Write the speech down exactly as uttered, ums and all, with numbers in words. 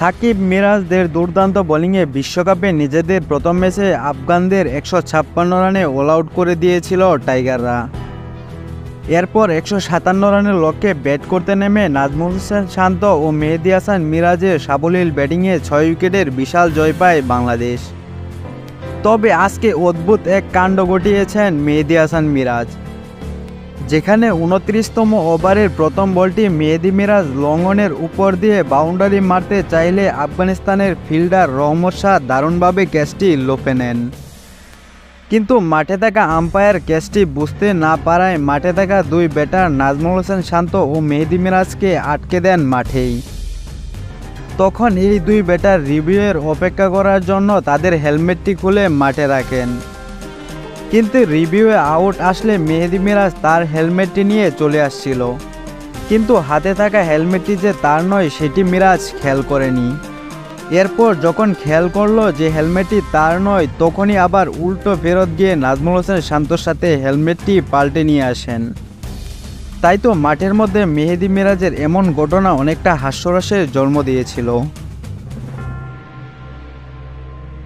সাকিব মিরাজদের দুর্দান্ত বোলিংয়ে বিশ্বকাপে নিজেদের প্রথম ম্যাচে আফগানদের একশো ছাপ্পান্ন রানে অল আউট করে দিয়েছিল টাইগাররা। এরপর একশো সাতান্ন রানের লক্ষ্যে ব্যাট করতে নেমে নাজমুল হোসেন শান্ত ও মেহেদী হাসান মিরাজের সাবলীল ব্যাটিংয়ে ছয় উইকেটের বিশাল জয় পায় বাংলাদেশ। তবে আজকে অদ্ভুত এক কাণ্ড ঘটিয়েছেন মেহেদী হাসান মিরাজ, যেখানে উনত্রিশতম ওভারের প্রথম বলটি মেহেদী মিরাজ লঙ্ঘনের উপর দিয়ে বাউন্ডারি মারতে চাইলে আফগানিস্তানের ফিল্ডার রহমত শাহ দারুণভাবে ক্যাচটি লোপে নেন। কিন্তু মাঠে থাকা আম্পায়ার ক্যাচটি বুঝতে না পারায় মাঠে থাকা দুই ব্যাটার নাজমুল হোসেন শান্ত ও মেহেদী মিরাজকে আটকে দেন মাঠেই। তখন এই দুই ব্যাটার রিভিউয়ের অপেক্ষা করার জন্য তাদের হেলমেটটি খুলে মাঠে রাখেন, কিন্তু রিভিউয়ে আউট আসলে মেহেদী মিরাজ তার হেলমেটটি নিয়ে চলে আসছিল, কিন্তু হাতে থাকা হেলমেটটি যে তার নয় সেটি মিরাজ খেয়াল করেনি। এরপর যখন খেয়াল করলো যে হেলমেটটি তার নয়, তখনই আবার উল্টো ফেরত গিয়ে নাজমুল হোসেন শান্তর সাথে হেলমেটটি পাল্টে নিয়ে আসেন। তাই তো মাঠের মধ্যে মেহেদী মিরাজের এমন ঘটনা অনেকটা হাস্যরসের জন্ম দিয়েছিল।